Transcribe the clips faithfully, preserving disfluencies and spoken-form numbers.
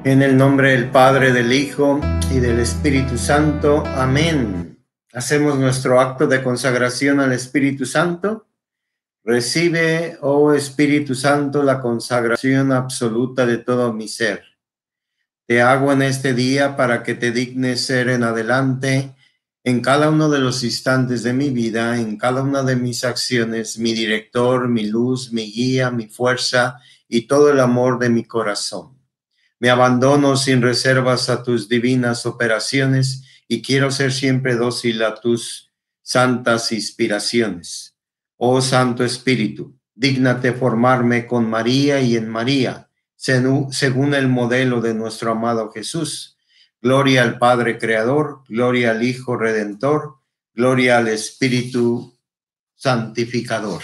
En el nombre del Padre, del Hijo y del Espíritu Santo. Amén. Hacemos nuestro acto de consagración al Espíritu Santo. Recibe, oh Espíritu Santo, la consagración absoluta de todo mi ser. Te hago en este día para que te dignes ser en adelante, en cada uno de los instantes de mi vida, en cada una de mis acciones, mi director, mi luz, mi guía, mi fuerza y todo el amor de mi corazón. Me abandono sin reservas a tus divinas operaciones y quiero ser siempre dócil a tus santas inspiraciones. Oh Santo Espíritu, dígnate formarme con María y en María, según el modelo de nuestro amado Jesús. Gloria al Padre Creador, gloria al Hijo Redentor, gloria al Espíritu Santificador.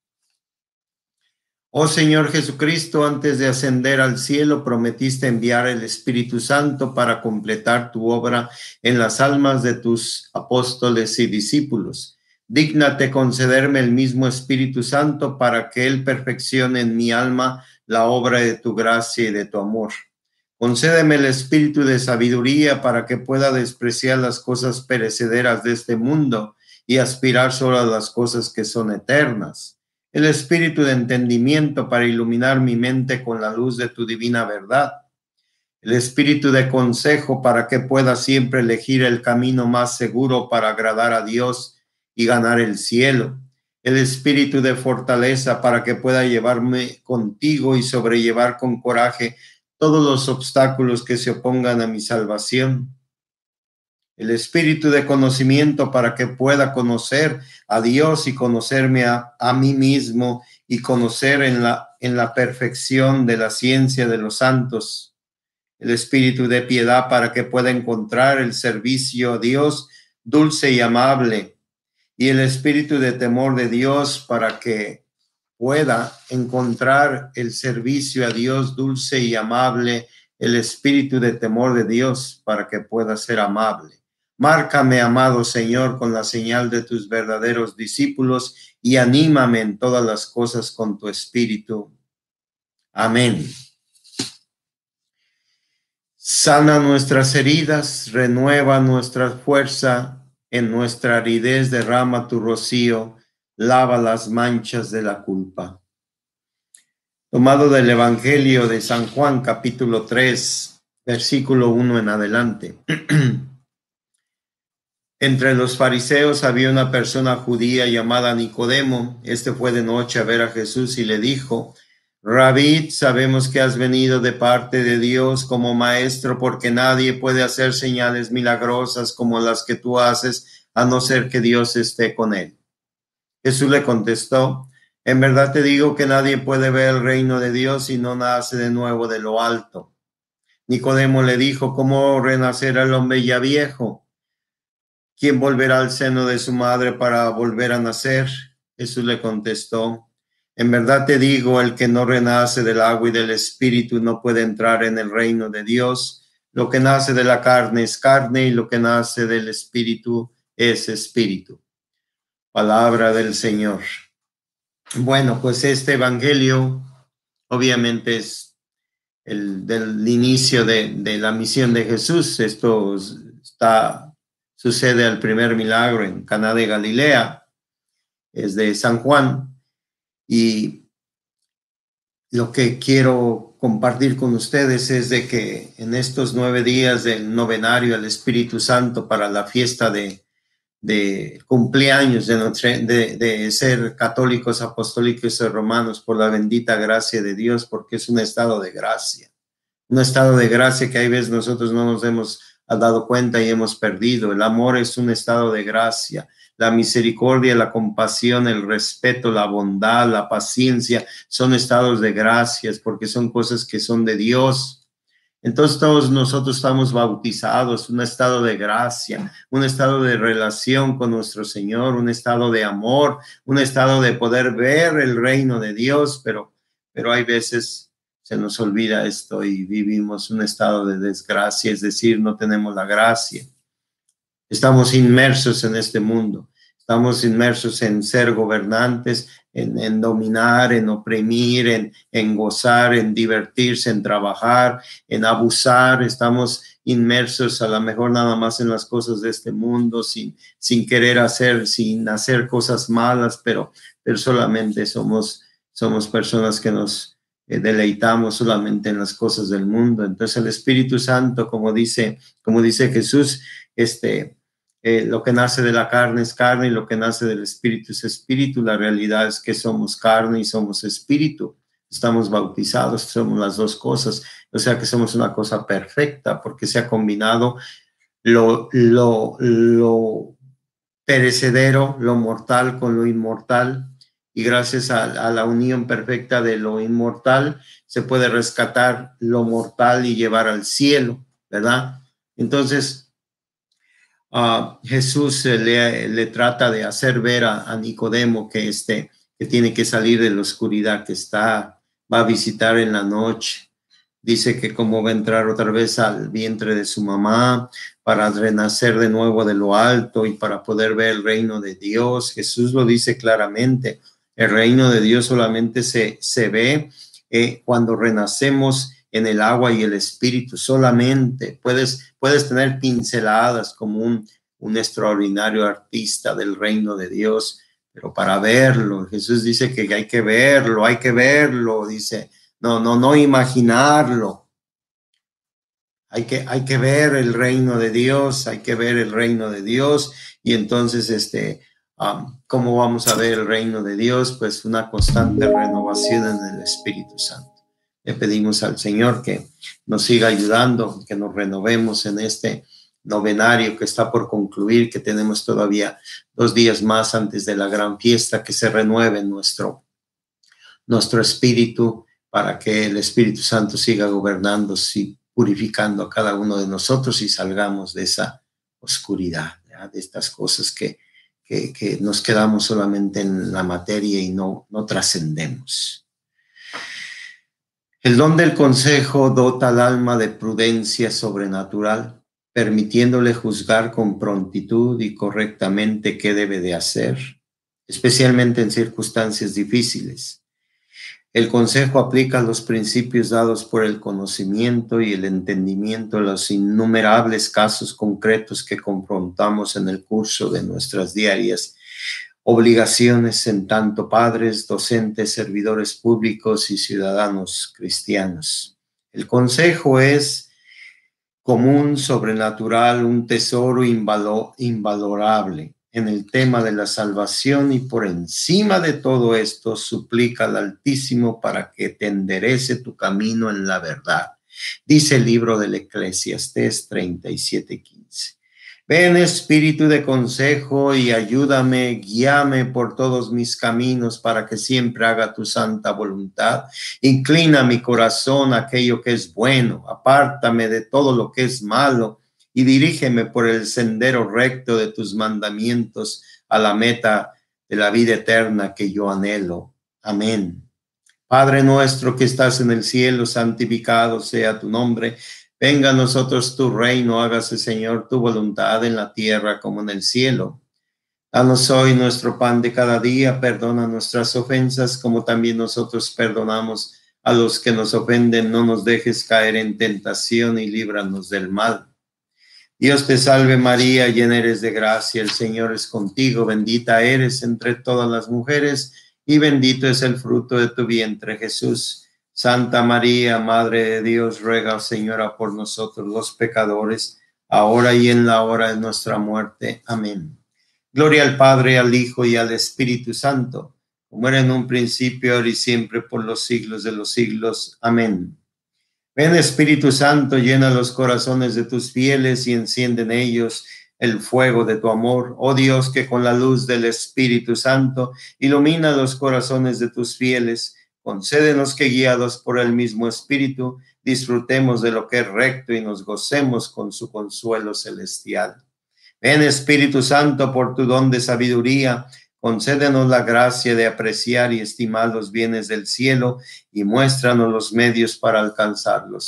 Oh Señor Jesucristo, antes de ascender al cielo, prometiste enviar el Espíritu Santo para completar tu obra en las almas de tus apóstoles y discípulos. Dígnate concederme el mismo Espíritu Santo para que Él perfeccione en mi alma la obra de tu gracia y de tu amor. Concédeme el espíritu de sabiduría para que pueda despreciar las cosas perecederas de este mundo y aspirar solo a las cosas que son eternas. El espíritu de entendimiento para iluminar mi mente con la luz de tu divina verdad. El espíritu de consejo para que pueda siempre elegir el camino más seguro para agradar a Dios y ganar el cielo. El espíritu de fortaleza para que pueda llevarme contigo y sobrellevar con coraje todos los obstáculos que se opongan a mi salvación. El espíritu de conocimiento para que pueda conocer a Dios y conocerme a, a mí mismo y conocer en la, en la perfección de la ciencia de los santos. El espíritu de piedad para que pueda encontrar el servicio a Dios dulce y amable. Y el espíritu de temor de Dios para que pueda encontrar el servicio a Dios dulce y amable. El espíritu de temor de Dios para que pueda ser amable. Márcame, amado Señor, con la señal de tus verdaderos discípulos y anímame en todas las cosas con tu espíritu. Amén. Sana nuestras heridas, renueva nuestra fuerza, en nuestra aridez derrama tu rocío, lava las manchas de la culpa. Tomado del Evangelio de San Juan, capítulo tres, versículo uno en adelante. Entre los fariseos había una persona judía llamada Nicodemo. Este fue de noche a ver a Jesús y le dijo: Rabí, sabemos que has venido de parte de Dios como maestro, porque nadie puede hacer señales milagrosas como las que tú haces, a no ser que Dios esté con él. Jesús le contestó: en verdad te digo que nadie puede ver el reino de Dios si no nace de nuevo de lo alto. Nicodemo le dijo: ¿cómo renacerá el hombre ya viejo? ¿Quién volverá al seno de su madre para volver a nacer? Jesús le contestó: en verdad te digo, el que no renace del agua y del espíritu no puede entrar en el reino de Dios. Lo que nace de la carne es carne y lo que nace del espíritu es espíritu. Palabra del Señor. Bueno, pues este evangelio obviamente es el del inicio de, de la misión de Jesús. Esto está... Sucede al primer milagro en Caná de Galilea, es de San Juan, y lo que quiero compartir con ustedes es de que en estos nueve días del novenario al Espíritu Santo para la fiesta de, de cumpleaños de, notre, de, de ser católicos, apostólicos y romanos por la bendita gracia de Dios, porque es un estado de gracia, un estado de gracia que hay veces nosotros no nos hemos ha dado cuenta y hemos perdido. El amor es un estado de gracia. La misericordia, la compasión, el respeto, la bondad, la paciencia son estados de gracias porque son cosas que son de Dios. Entonces todos nosotros estamos bautizados, un estado de gracia, un estado de relación con nuestro Señor, un estado de amor, un estado de poder ver el reino de Dios, pero, pero hay veces se nos olvida esto y vivimos un estado de desgracia, es decir, no tenemos la gracia. Estamos inmersos en este mundo. Estamos inmersos en ser gobernantes, en, en dominar, en oprimir, en, en gozar, en divertirse, en trabajar, en abusar. Estamos inmersos a lo mejor nada más en las cosas de este mundo, sin, sin querer hacer, sin hacer cosas malas, pero, pero solamente somos, somos personas que nos eh, deleitamos solamente en las cosas del mundo. Entonces el Espíritu Santo, como dice, como dice Jesús, este... Eh, lo que nace de la carne es carne y lo que nace del espíritu es espíritu. La realidad es que somos carne y somos espíritu. Estamos bautizados, somos las dos cosas. O sea que somos una cosa perfecta porque se ha combinado lo, lo, lo perecedero, lo mortal con lo inmortal. Y gracias a, a la unión perfecta de lo inmortal se puede rescatar lo mortal y llevar al cielo, ¿verdad? Entonces, Uh, Jesús eh, le, le trata de hacer ver a, a Nicodemo que, este, que tiene que salir de la oscuridad, que está, va a visitar en la noche. Dice que como va a entrar otra vez al vientre de su mamá para renacer de nuevo de lo alto y para poder ver el reino de Dios. Jesús lo dice claramente. El reino de Dios solamente se, se ve eh, cuando renacemos en el agua y el espíritu. Solamente puedes, puedes tener pinceladas como un, un extraordinario artista del reino de Dios, pero para verlo, Jesús dice que hay que verlo, hay que verlo, dice, no, no, no imaginarlo. Hay que, hay que ver el reino de Dios, hay que ver el reino de Dios, y entonces, este, um, ¿cómo vamos a ver el reino de Dios? Pues una constante renovación en el Espíritu Santo. Le pedimos al Señor que nos siga ayudando, que nos renovemos en este novenario que está por concluir, que tenemos todavía dos días más antes de la gran fiesta, que se renueve nuestro, nuestro espíritu para que el Espíritu Santo siga gobernando, sí, purificando a cada uno de nosotros y salgamos de esa oscuridad, ¿ya? De estas cosas que, que, que nos quedamos solamente en la materia y no, no trascendemos. El don del consejo dota al alma de prudencia sobrenatural, permitiéndole juzgar con prontitud y correctamente qué debe de hacer, especialmente en circunstancias difíciles. El consejo aplica los principios dados por el conocimiento y el entendimiento a los innumerables casos concretos que confrontamos en el curso de nuestras diarias obligaciones en tanto padres, docentes, servidores públicos y ciudadanos cristianos. El consejo es común, sobrenatural, un tesoro invalo- invalorable en el tema de la salvación, y por encima de todo esto suplica al Altísimo para que te enderece tu camino en la verdad. Dice el libro del Eclesiastés treinta y siete quince. Ven, espíritu de consejo, y ayúdame, guíame por todos mis caminos para que siempre haga tu santa voluntad. Inclina mi corazón a aquello que es bueno, apártame de todo lo que es malo y dirígeme por el sendero recto de tus mandamientos a la meta de la vida eterna que yo anhelo. Amén. Padre nuestro que estás en el cielo, santificado sea tu nombre. Venga a nosotros tu reino, hágase, Señor, tu voluntad en la tierra como en el cielo. Danos hoy nuestro pan de cada día, perdona nuestras ofensas como también nosotros perdonamos a los que nos ofenden. No nos dejes caer en tentación y líbranos del mal. Dios te salve María, llena eres de gracia, el Señor es contigo, bendita eres entre todas las mujeres y bendito es el fruto de tu vientre, Jesús. Santa María, Madre de Dios, ruega, Señora, por nosotros los pecadores, ahora y en la hora de nuestra muerte. Amén. Gloria al Padre, al Hijo y al Espíritu Santo, como era en un principio, ahora y siempre, por los siglos de los siglos. Amén. Ven, Espíritu Santo, llena los corazones de tus fieles y enciende en ellos el fuego de tu amor. Oh Dios, que con la luz del Espíritu Santo ilumina los corazones de tus fieles, concédenos que, guiados por el mismo Espíritu, disfrutemos de lo que es recto y nos gocemos con su consuelo celestial. Ven, Espíritu Santo, por tu don de sabiduría, concédenos la gracia de apreciar y estimar los bienes del cielo y muéstranos los medios para alcanzarlos.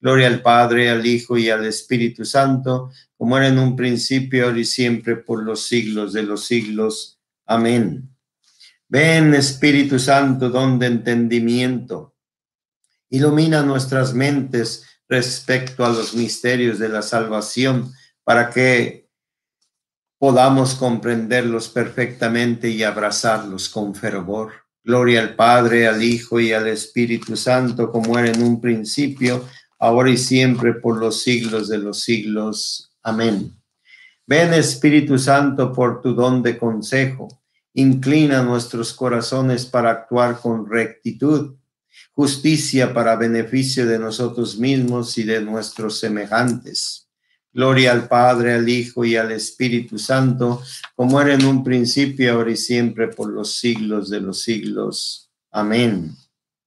Gloria al Padre, al Hijo y al Espíritu Santo, como era en un principio, ahora y siempre, por los siglos de los siglos. Amén. Ven, Espíritu Santo, don de entendimiento, ilumina nuestras mentes respecto a los misterios de la salvación, para que podamos comprenderlos perfectamente y abrazarlos con fervor. Gloria al Padre, al Hijo y al Espíritu Santo, como era en un principio, ahora y siempre, por los siglos de los siglos. Amén. Ven, Espíritu Santo, por tu don de consejo, inclina nuestros corazones para actuar con rectitud, justicia para beneficio de nosotros mismos y de nuestros semejantes. Gloria al Padre, al Hijo y al Espíritu Santo, como era en un principio, ahora y siempre, por los siglos de los siglos. Amén.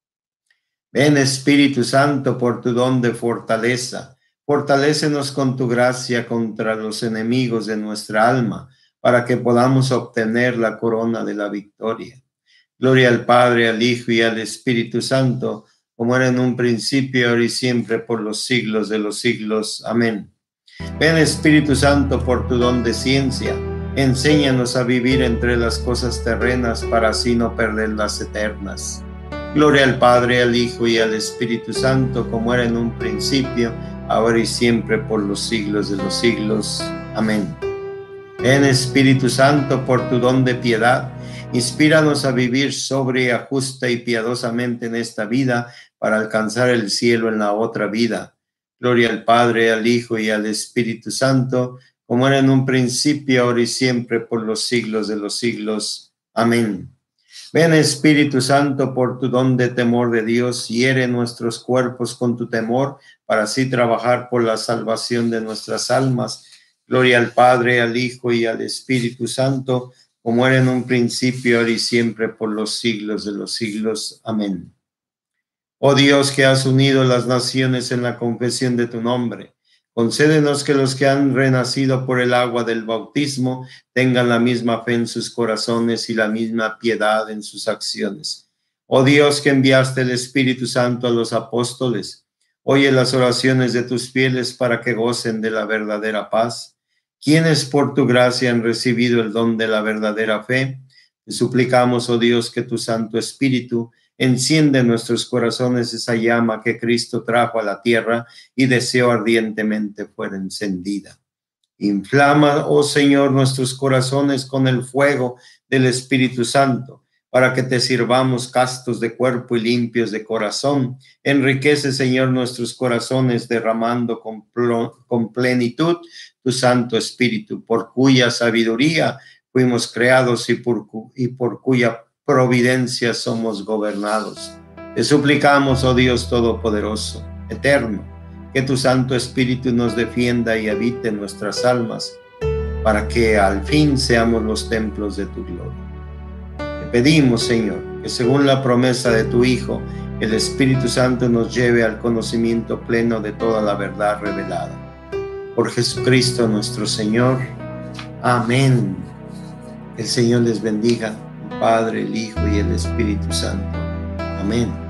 Ven, Espíritu Santo, por tu don de fortaleza, fortalécenos con tu gracia contra los enemigos de nuestra alma, para que podamos obtener la corona de la victoria. Gloria al Padre, al Hijo y al Espíritu Santo, como era en un principio, ahora y siempre, por los siglos de los siglos. Amén. Ven, Espíritu Santo, por tu don de ciencia, enséñanos a vivir entre las cosas terrenas para así no perder las eternas. Gloria al Padre, al Hijo y al Espíritu Santo, como era en un principio, ahora y siempre, por los siglos de los siglos. Amén. Ven, Espíritu Santo, por tu don de piedad, inspíranos a vivir sobria, justa y piadosamente en esta vida para alcanzar el cielo en la otra vida. Gloria al Padre, al Hijo y al Espíritu Santo, como era en un principio, ahora y siempre, por los siglos de los siglos. Amén. Ven, Espíritu Santo, por tu don de temor de Dios, hiere nuestros cuerpos con tu temor, para así trabajar por la salvación de nuestras almas. Gloria al Padre, al Hijo y al Espíritu Santo, como era en un principio, ahora y siempre, por los siglos de los siglos. Amén. Oh Dios, que has unido las naciones en la confesión de tu nombre, concédenos que los que han renacido por el agua del bautismo tengan la misma fe en sus corazones y la misma piedad en sus acciones. Oh Dios, que enviaste el Espíritu Santo a los apóstoles, oye las oraciones de tus fieles para que gocen de la verdadera paz. Quienes por tu gracia han recibido el don de la verdadera fe, te suplicamos, oh Dios, que tu Santo Espíritu enciende en nuestros corazones esa llama que Cristo trajo a la tierra y deseó ardientemente fuera encendida. Inflama, oh Señor, nuestros corazones con el fuego del Espíritu Santo, para que te sirvamos castos de cuerpo y limpios de corazón. Enriquece, Señor, nuestros corazones derramando con, con plenitud tu Santo Espíritu, por cuya sabiduría fuimos creados y por, y por cuya providencia somos gobernados. Te suplicamos, oh Dios Todopoderoso, eterno, que tu Santo Espíritu nos defienda y habite en nuestras almas, para que al fin seamos los templos de tu gloria. Te pedimos, Señor, que según la promesa de tu Hijo, el Espíritu Santo nos lleve al conocimiento pleno de toda la verdad revelada. Por Jesucristo nuestro Señor. Amén. El Señor les bendiga, el Padre, el Hijo y el Espíritu Santo. Amén.